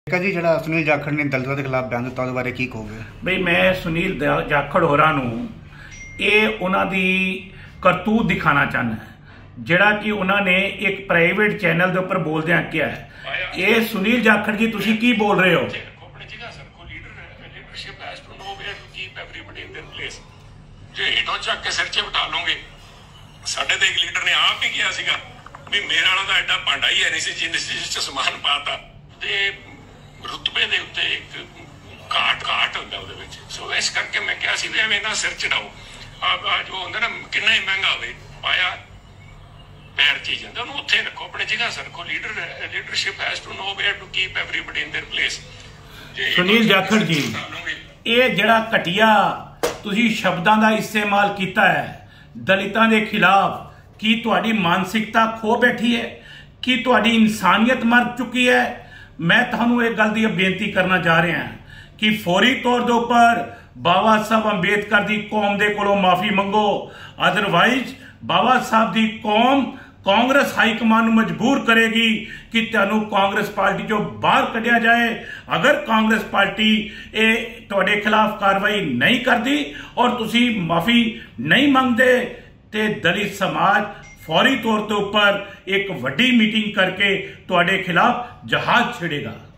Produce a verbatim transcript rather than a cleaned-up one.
जी ਜਿਹੜਾ ਸੁਨੀਲ ਜਾਖੜ ਨੇ ਦਲਿਤਾਂ ਦੇ ਖਿਲਾਫ ਬਿਆਨ ਦਿੱਤਾ ਉਹਦੇ ਬਾਰੇ ਕੀ ਕਹੋਗੇ? ਬਈ ਮੈਂ ਸੁਨੀਲ ਜਾਖੜ ਹੋਰਾਂ ਨੂੰ ਇਹ ਉਹਨਾਂ ਦੀ ਕਰਤੂਤ ਦਿਖਾਣਾ ਚਾਹੁੰਦਾ ਜਿਹੜਾ ਕਿ ਉਹਨਾਂ ਨੇ ਇੱਕ ਪ੍ਰਾਈਵੇਟ ਚੈਨਲ ਦੇ ਉੱਪਰ ਬੋਲਦਿਆਂ ਕਿਹਾ ਹੈ। ਇਹ ਸੁਨੀਲ ਜਾਖੜ ਜੀ ਤੁਸੀਂ ਕੀ ਬੋਲ ਰਹੇ ਹੋ? ਜੇ ਹੇਠੋਂ ਚੱਕ ਕੇ ਸਿਰ 'ਚ ਬਿਠਾ ਲਓਗੇ। ਸਾਡੇ ਤੇ ਇੱਕ ਲੀਡਰ ਨੇ ਆਪ ਹੀ ਕਿਹਾ ਸੀਗਾ ਵੀ ਮੇਰੇ ਵਾਲਾ ਤਾਂ ਐਡਾ ਭਾਂਡਾ ਹੀ ਹੈ ਨਹੀਂ ਸੀ ਜਿੰਨੇ ਚ ਸਮਾਨ ਪਾਤਾ ਤੇ ਰੁਤਬੇ ਦੇ ਉੱਤੇ ਇੱਕ ਘਾਟ ਘਾਟ ਹੁੰਦਾ ਉਹਦੇ ਵਿੱਚ। ਸੋ ਇਸ ਕਰਕੇ ਮੈਂ ਕਿਹਾ ਸੀ ਵੀ ਐਵੇਂ ਨਾ ਸਿਰ ਚੜਾਓ। ਆ ਜੋ ਹੁੰਦਾ ਨਾ ਕਿੰਨਾ ਹੀ ਮਹਿੰਗਾ ਹੋਵੇ ਪਾਇਆ ਪੈਰ 'ਚ ਹੀ ਜਾਂਦਾ ਉਹਨੂੰ ਉੱਥੇ ਰੱਖੋ ਆਪਣੀ ਜਗ੍ਹਾ ਤੇ ਰੱਖੋ। Leader leadership has to know where to keep everybody in their place. Sunil Jakhar ji ਇਹ ਜਿਹੜਾ ਘਟੀਆ ਤੁਸੀਂ ਸ਼ਬਦਾਂ ਦਾ ਇਸਤੇਮਾਲ ਕੀਤਾ ਹੈ ਦਲਿਤਾਂ ਦੇ ਖਿਲਾਫ, ਕੀ ਤੁਹਾਡੀ ਮਾਨਸਿਕਤਾ ਖੋ ਬੈਠੀ ਹੈ? ਕੀ ਤੁਹਾਡੀ ਇਨਸਾਨੀਅਤ ਮਰ ਚੁੱਕੀ ਹੈ? ਮੈਂ ਤੁਹਾਨੂੰ ਇਹ ਗੱਲ ਦੀ ਬੇਨਤੀ ਕਰਨਾ ਜਾ ਰਿਹਾ ਕਿ ਫੌਰੀ ਤੌਰ ਦੇ ਉੱਪਰ ਬਾਬਾ ਸਾਹਿਬ ਅੰਬੇਦਕਰ ਦੀ ਕੌਮ ਦੇ ਕੋਲੋਂ ਮਾਫੀ ਮੰਗੋ। ਅਦਰਵਾਈਜ਼ ਬਾਬਾ ਸਾਹਿਬ ਦੀ ਕੌਮ ਕਾਂਗਰਸ ਹਾਈਕਮਾਨ ਨੂੰ ਮਜਬੂਰ ਕਰੇਗੀ ਕਿ ਤੁਹਾਨੂੰ ਕਾਂਗਰਸ ਪਾਰਟੀ ਚੋਂ ਬਾਹਰ ਕੱਢਿਆ ਜਾਏ। ਅਗਰ ਕਾਂਗਰਸ ਪਾਰਟੀ ਇਹ ਤੁਹਾਡੇ ਖਿਲਾਫ ਕਾਰਵਾਈ ਨਹੀਂ ਕਰਦੀ ਔਰ ਤੁਸੀਂ ਮਾਫੀ ਨਹੀਂ ਮੰਗਦੇ ਤੇ ਦਲਿਤ ਸਮਾਜ ਫੌਰੀ ਤੌਰ ਤੇ ਉੱਪਰ ਇੱਕ ਵੱਡੀ ਮੀਟਿੰਗ ਕਰਕੇ ਤੁਹਾਡੇ ਖਿਲਾਫ ਜਹਾਜ਼ ਛੇੜੇਗਾ।